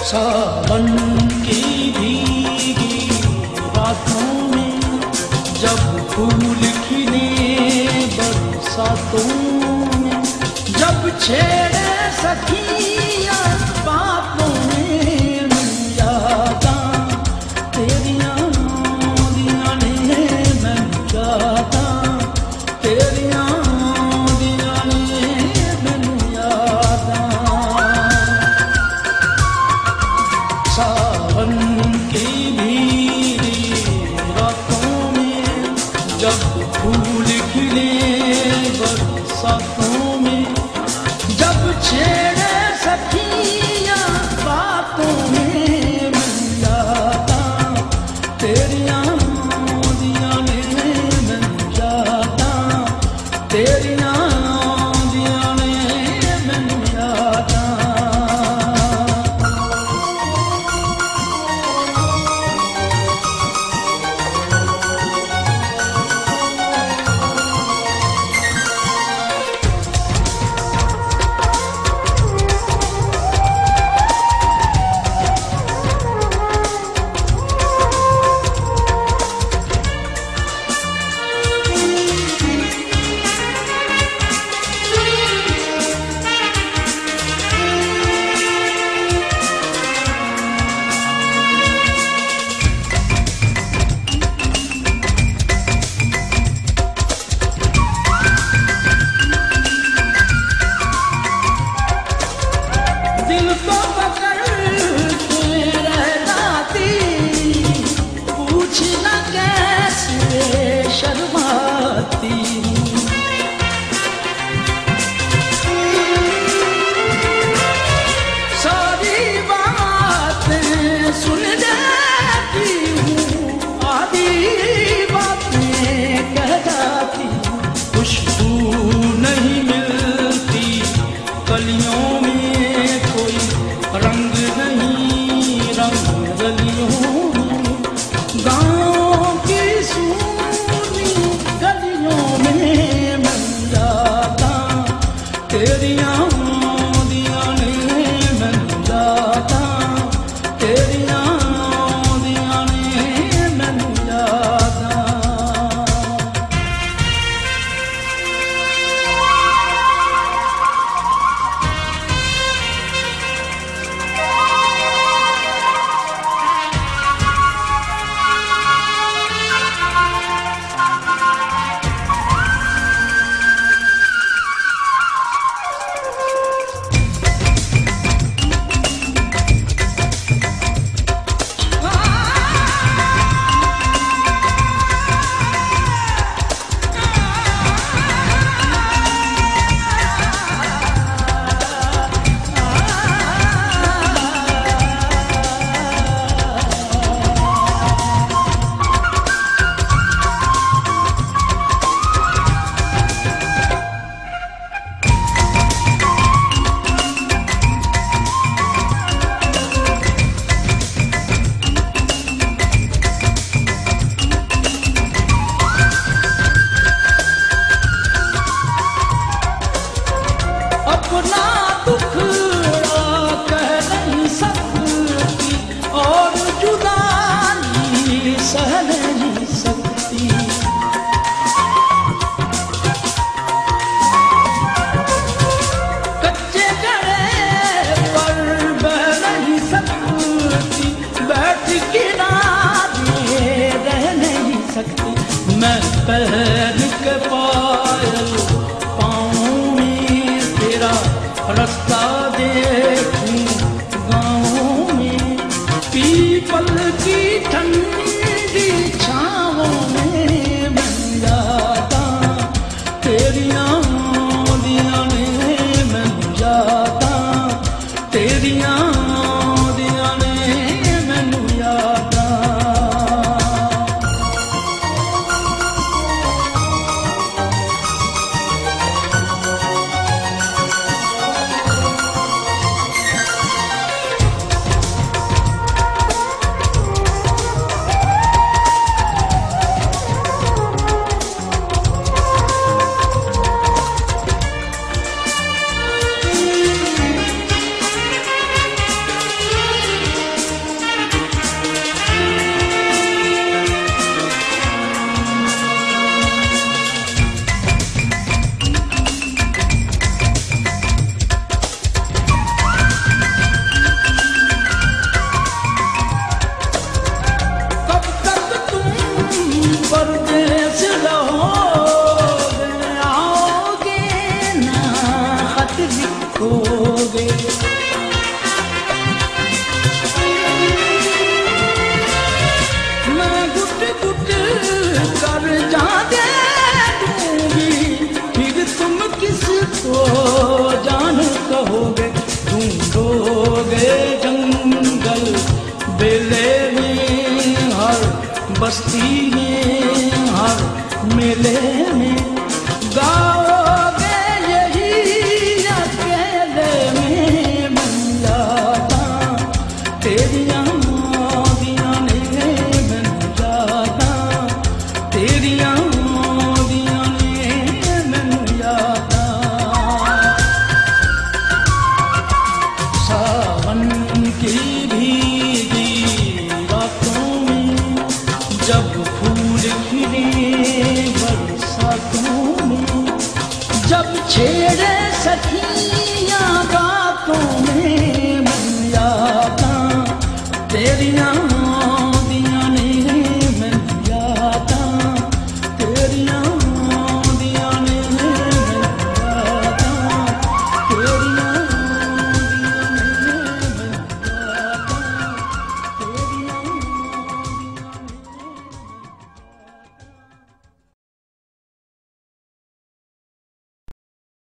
सावन की भीगी रातों में जब फूल खिले बरसातों में, जब छेड़े सखियां बातों में मिल जाता तेरियां दियां ने मैं जाता तेरियां दियां ने मैं जाता। सावन की भीगी रातों में जब फूल खिले बरसातों में, जब छेड़े सखियां बातों में मिल जाता तेरियां दियां ने मिल जाता तेरियां दियां ने मिल जाता। दिल को पकड़ के रह जाती पूछना कैसे शर्माती, सारी बातें सुन जाती हूँ आधी बातें कह जाती, खुशबू नहीं मिलती कलियों में कोई रंग नहीं रंग गलियों में, गाँव की सूनी गलियों में मिल जाता तेरियां दियां ने मिल जाता तेरियां दियां ने मिल जाता। अपना दुखड़ा कह नहीं सकती और जुदाई सह नहीं सकती, कच्चे घड़े पर बह नहीं सकती, बैठ किनारे रह नहीं सकती, मैं पहन के पायल रास्ता देखूं गाँव में, पीपल की ठंडी छाँवों में मिल जाता तेरियां दियां ने मिल जाता तेरियां दियां ने मिल जाता। खोगे। मैं गुट गुट कर जाने दूंगी, फिर तुम किसको जान कहोगे। ढूंढोगे जंगल बेले में, हर बस्ती में, हर मेले में, गाओगे यही अकेले में। बन जाता तेरियां मोदियां ने, बन जाता तेरियां मोदियां ने, बन जाता। सावन की भीगी रातों में, जब फूल खिले बरसातों में, जब छेड़े सखी